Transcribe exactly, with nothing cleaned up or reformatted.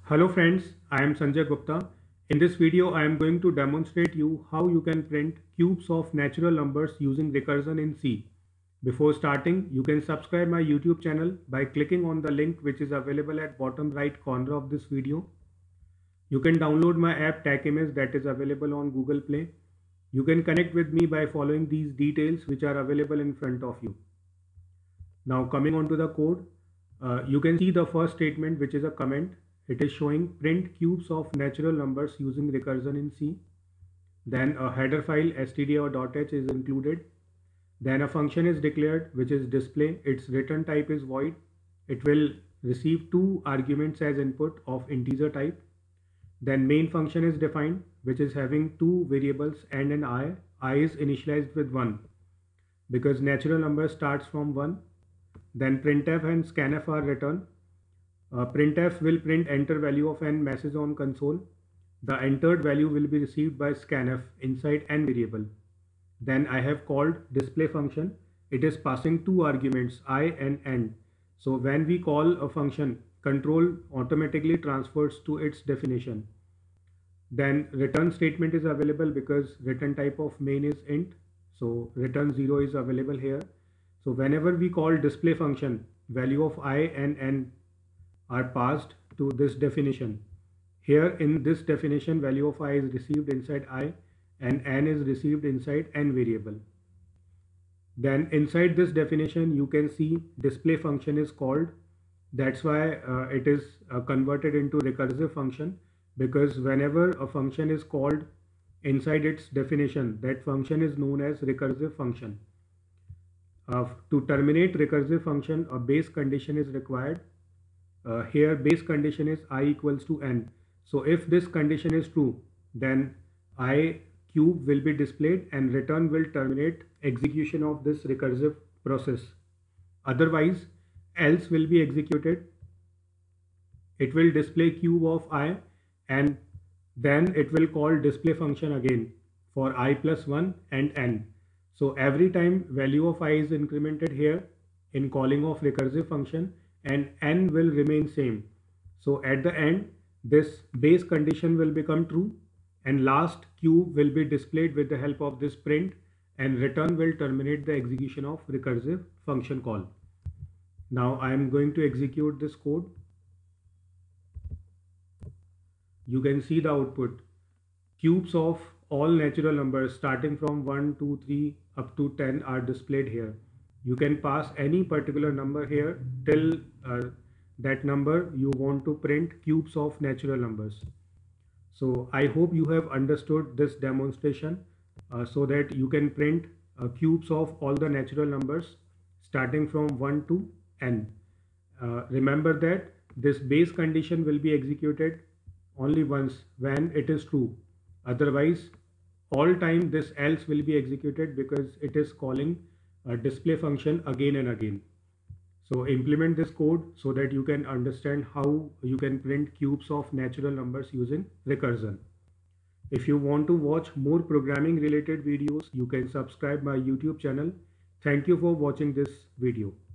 Hello friends, I am Sanjay Gupta. In this video, I am going to demonstrate you how you can print cubes of natural numbers using recursion in C. Before starting, you can subscribe my YouTube channel by clicking on the link which is available at bottom right corner of this video. You can download my app TechImage that is available on Google Play. You can connect with me by following these details which are available in front of you. Now coming on to the code, uh, you can see the first statement which is a comment. It is showing print cubes of natural numbers using recursion in C. Then a header file stdio.h is included. Then a function is declared which is display. Its return type is void. It will receive two arguments as input of integer type. Then main function is defined which is having two variables and an I. I is initialized with one because natural number starts from one. Then printf and scanf are returned. Uh, printf will print enter value of n message on console. The entered value will be received by scanf inside n variable. Then I have called display function. It is passing two arguments I and n. So when we call a function, control automatically transfers to its definition. Then return statement is available because return type of main is int. So return zero is available here. So whenever we call display function, value of I and n are passed to this definition. Here in this definition, value of I is received inside I and n is received inside n variable. Then inside this definition, you can see display function is called. That's why uh, it is uh, converted into recursive function, because whenever a function is called inside its definition, that function is known as recursive function. Uh, to terminate recursive function, a base condition is required. Uh, here base condition is I equals to n. So if this condition is true, then I cube will be displayed and return will terminate execution of this recursive process. Otherwise, else will be executed. It will display cube of I and then it will call display function again for I plus one and n. So every time value of I is incremented here in calling of recursive function, and n will remain same. So at the end, this base condition will become true and last cube will be displayed with the help of this print, and return will terminate the execution of recursive function call. Now I am going to execute this code. You can see the output. Cubes of all natural numbers starting from one, two, three up to ten are displayed here. You can pass any particular number here till uh, that number you want to print cubes of natural numbers. So I hope you have understood this demonstration uh, so that you can print uh, cubes of all the natural numbers starting from one to n. Uh, remember that this base condition will be executed only once when it is true. Otherwise, all time this else will be executed because it is calling a display function again and again. So implement this code so that you can understand how you can print cubes of natural numbers using recursion. If you want to watch more programming related videos, you can subscribe my YouTube channel. Thank you for watching this video.